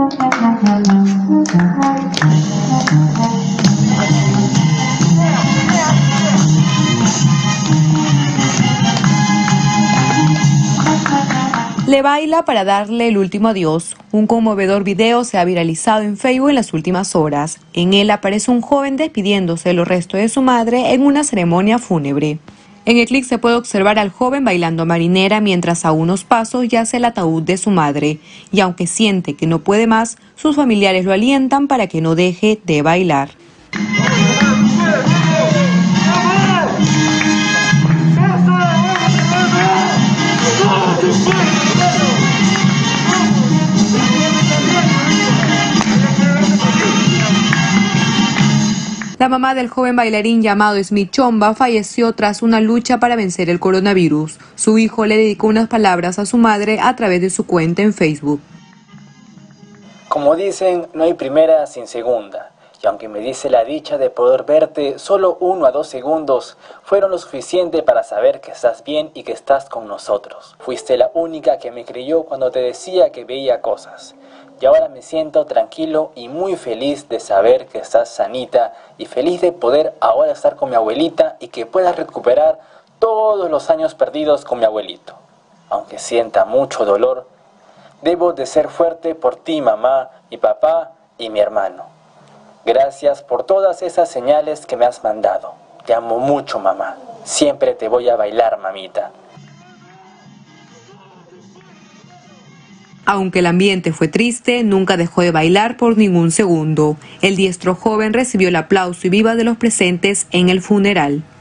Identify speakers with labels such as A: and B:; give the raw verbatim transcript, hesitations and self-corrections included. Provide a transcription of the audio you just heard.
A: Le baila para darle el último adiós. Un conmovedor video se ha viralizado en Facebook en las últimas horas. En él aparece un joven despidiéndose de los restos de su madre en una ceremonia fúnebre. En el clip se puede observar al joven bailando marinera mientras a unos pasos yace el ataúd de su madre. Y aunque siente que no puede más, sus familiares lo alientan para que no deje de bailar. La mamá del joven bailarín llamado Smith Chomba falleció tras una lucha para vencer el coronavirus. Su hijo le dedicó unas palabras a su madre a través de su cuenta en Facebook.
B: Como dicen, no hay primera sin segunda. Y aunque me dice la dicha de poder verte, solo uno a dos segundos fueron lo suficiente para saber que estás bien y que estás con nosotros. Fuiste la única que me creyó cuando te decía que veía cosas. Y ahora me siento tranquilo y muy feliz de saber que estás sanita y feliz de poder ahora estar con mi abuelita y que puedas recuperar todos los años perdidos con mi abuelito. Aunque sienta mucho dolor, debo de ser fuerte por ti, mamá, mi papá y mi hermano. Gracias por todas esas señales que me has mandado. Te amo mucho, mamá. Siempre te voy a bailar, mamita.
A: Aunque el ambiente fue triste, nunca dejó de bailar por ningún segundo. El diestro joven recibió el aplauso y viva de los presentes en el funeral.